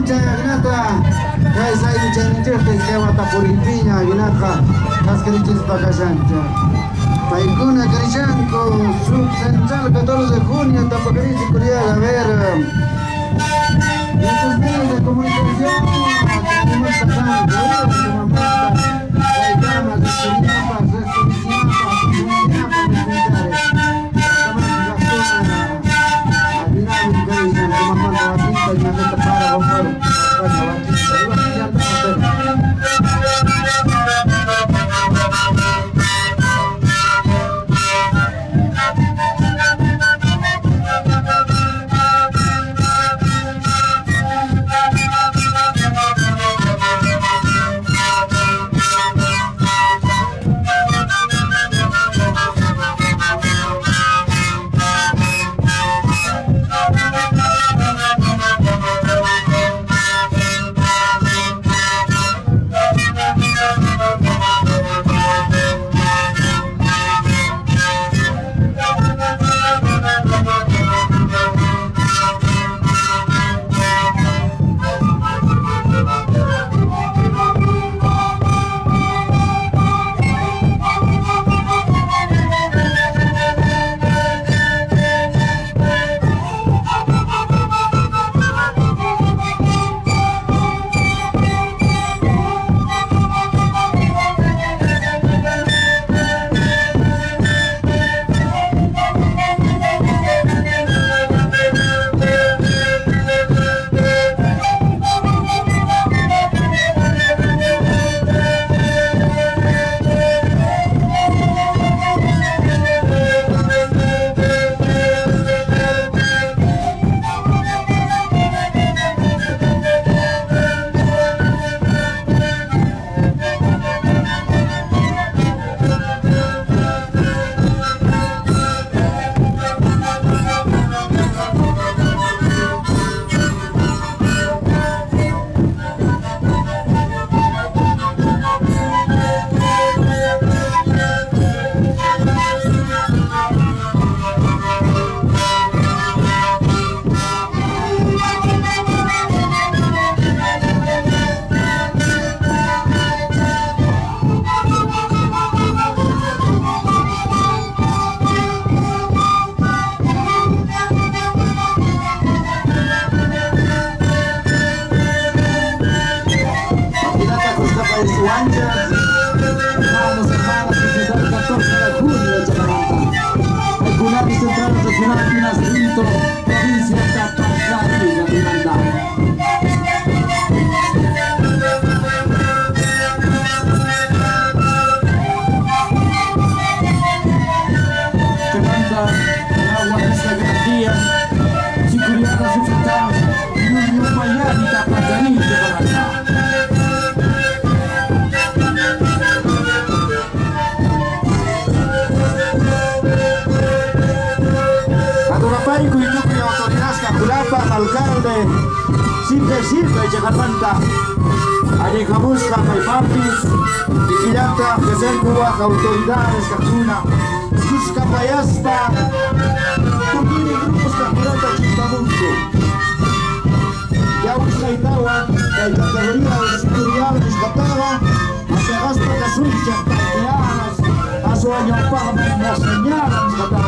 Concha Agnata, Kaisai Chanchete, Kewata Puripiña, Agnata, Cascarichis Pacachancha. Paikuna Carishanco, Subcentral 14 de junio, Tapacarichi Curiaga, a ver. Estos medios de comunicación, tenemos pasando, hay llamas, de Chiriapas, de Chiriapas, de Chiriapas, de Chiriapas, hermanos, hermanas, que el 14 de junio de Chacaranta. El Cunati Central Regional Pinas Pinto, provincia de Tapacari, Guatemala. Chacaranta, el agua de esta garantía, Chicuriana, Suchitá, Yunio Mayani, Tapacari, Chacaranta. Alcalde, sirve Chacaranta, Ayejabusca, Maipapis, Vigilanta, Geser Cuba, autoridades, Cachuna, Cusca Payasta, Turquini, grupos Capurata, Chistamunco, Yausca Itawa, la categoría de seguridad rescatada, hacia Gasta Casucha, Cateanas, a su año Pama, Monseñara, rescatada.